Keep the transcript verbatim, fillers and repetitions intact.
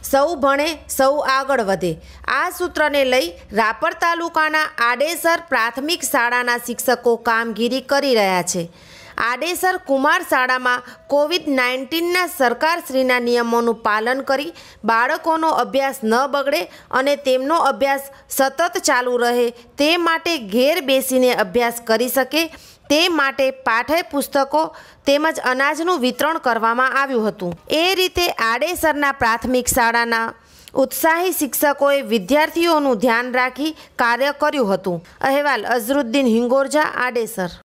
સૌ ભણે સૌ આગળ વધે આ સૂત્રને લઈ રાપર તાલુકાના આડેસર પ્રાથમિક શાળાના શિક્ષકો કામગીરી કરી રહ્યા છે। આડેસર કુમાર શાળામાં કોવિડ નાઇન્ટીનના સરકારશ્રીના નિયમોનું પાલન કરી બાળકોનો અભ્યાસ ન બગડે અને તેમનો અભ્યાસ સતત ચાલુ રહે તે માટે ઘેર બેસીને અભ્યાસ કરી શકે તે માટે પાઠ્યપુસ્તકો તેમજ અનાજનું વિતરણ કરવામાં આવ્યું હતું। એ રીતે આડેસરના પ્રાથમિક શાળાના ઉત્સાહી શિક્ષકોએ વિદ્યાર્થીઓનું ધ્યાન રાખી કાર્ય કર્યું હતું। અહેવાલ અઝરુદ્દીન હિંગોરજા, આડેસર।